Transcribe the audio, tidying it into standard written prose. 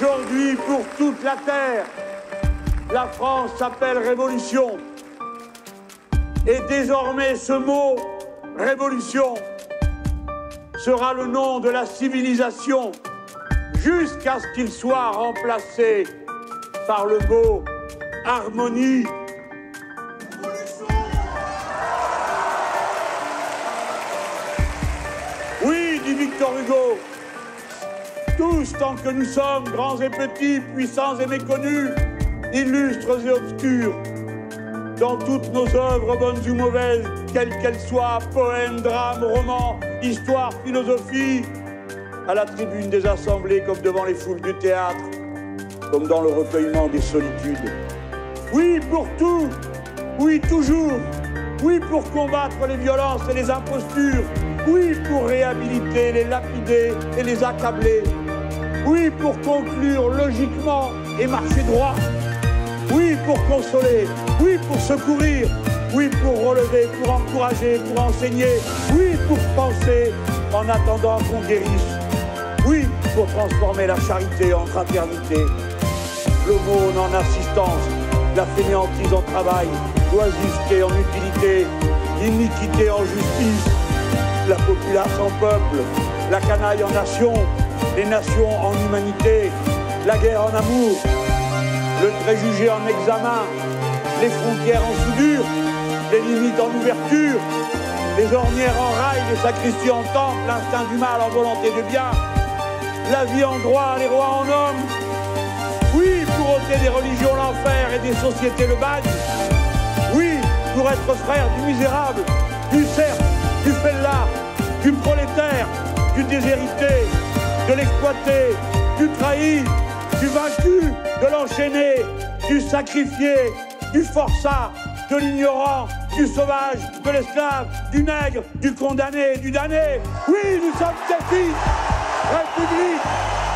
Aujourd'hui, pour toute la terre, la France s'appelle Révolution. Et désormais, ce mot, Révolution, sera le nom de la civilisation jusqu'à ce qu'il soit remplacé par le mot harmonie. Oui, dit Victor Hugo, tous tant que nous sommes, grands et petits, puissants et méconnus, illustres et obscurs, dans toutes nos œuvres, bonnes ou mauvaises, quelles qu'elles soient, poèmes, drames, romans, histoire, philosophie, à la tribune des assemblées comme devant les foules du théâtre, comme dans le recueillement des solitudes. Oui, pour tout, oui, toujours, oui, pour combattre les violences et les impostures, oui, pour réhabiliter, les lapider et les accabler, oui, pour conclure logiquement et marcher droit, oui, pour consoler, oui, pour secourir, oui, pour relever, pour encourager, pour enseigner, oui, pour penser en attendant qu'on guérisse, oui, pour transformer la charité en fraternité, l'aumône en assistance, la fainéantise en travail, l'oisiveté en utilité, l'iniquité en justice, la populace en peuple, la canaille en nation, les nations en humanité, la guerre en amour, le préjugé en examen, les frontières en soudure, les limites en ouverture, les ornières en rail, les sacristies en temple, l'instinct du mal en volonté de bien, la vie en droit, les rois en hommes. Oui, pour ôter des religions l'enfer et des sociétés le bagne. Oui, pour être frère du misérable, du serf, du fellard, du prolétaire, du déshérité, de l'exploité, du trahi, du vaincu, de l'enchaîné, du sacrifié, du forçat, de l'ignorant, du sauvage, de l'esclave, du nègre, du condamné, du damné. Oui, nous sommes cette République.